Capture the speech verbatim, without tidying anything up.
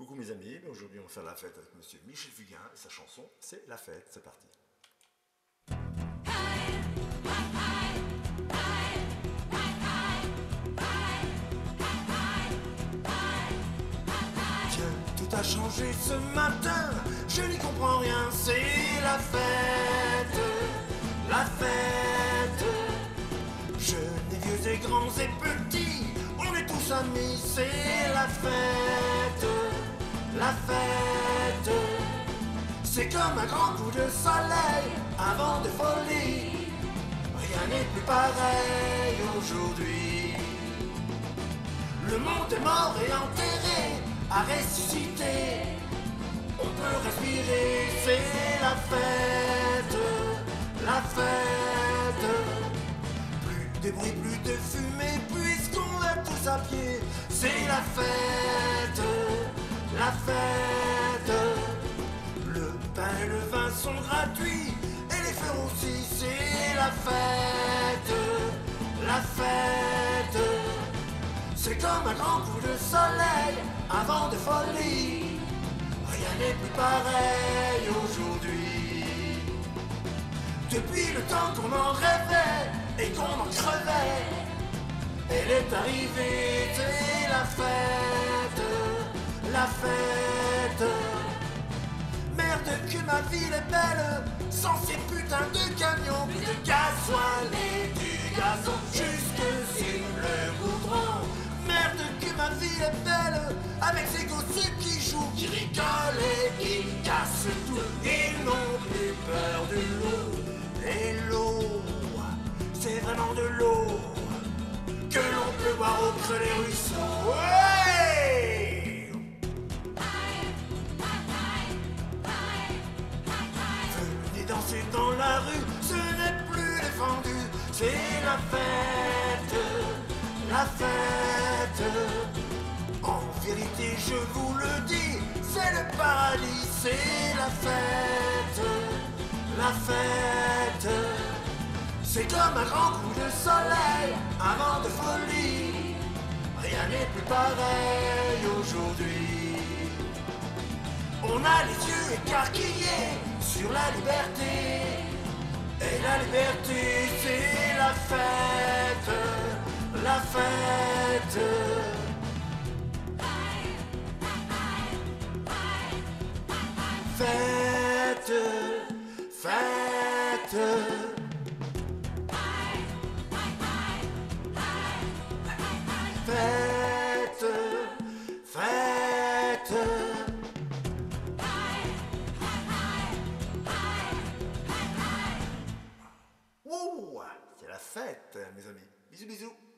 Coucou mes amis, aujourd'hui on va faire la fête avec monsieur Michel Fugain et sa chanson c'est La Fête, c'est parti. Tiens, tout a changé ce matin, je n'y comprends rien, c'est la fête, la fête. Jeunes et vieux et grands et petits, on est tous amis, c'est la fête, la fête. C'est comme un grand coup de soleil, un vent de folie, rien n'est plus pareil aujourd'hui. Le monde est mort et enterré, a ressuscité, on peut respirer, c'est la fête, la fête. Plus de bruit, plus de fumée, puisqu'on va tous à pied, c'est la fête, la fête. Le pain et le vin sont gratuits, et les fleurs aussi, c'est la fête, la fête. C'est comme un grand coup de soleil, un vent de folie, rien n'est plus pareil aujourd'hui. Depuis le temps qu'on en rêvait et qu'on en crevait, elle est arrivée, c'est la fête, la fête. Merde que ma ville est belle, sans ces putains de camions, plus de gasoil et du gazon jusque sur le goudron. Merde que ma ville est belle, avec ces gosses qui jouent, qui rigolent et qui cassent tout. Ils n'ont plus peur de l'eau, et l'eau, c'est vraiment de l'eau que l'on peut boire au creux des ruisseaux. Ouais! Venez danser dans la rue, ce n'est plus défendu, c'est la fête, la fête. En vérité, je vous le dis, c'est le paradis, c'est la fête, la fête. C'est comme un grand coup de soleil, un vent de folie, rien n'est plus pareil aujourd'hui. On a les yeux écarquillés sur la liberté, et la liberté c'est la fête, la fête. Fête, fête. Fête, fête. Wouh, c'est la fête, mes amis. Bisous, bisous.